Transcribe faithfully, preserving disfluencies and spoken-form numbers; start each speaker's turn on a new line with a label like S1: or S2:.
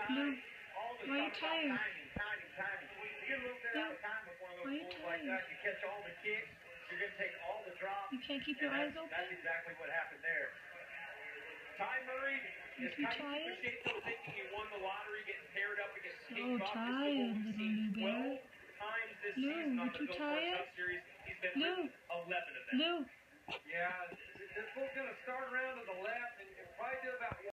S1: Lou, why are you tired?
S2: Timing, timing, timing. You get a little bit out of time with one of those bulls like that. You catch all the kicks. You're going to take all the drops.
S1: You can't keep your eyes open?
S2: That's exactly what happened there. Ty Murray is kind of appreciative thinking he won the lottery, getting paired up against King
S1: So tired, little Lou Bear.
S2: times this
S1: Lou,
S2: season on
S1: are
S2: the
S1: you
S2: Built
S1: tired?
S2: Cup Series. He's been
S1: Lou,
S2: eleven of them.
S1: Lou.
S2: Yeah, this bull's going to start around to the left and probably do about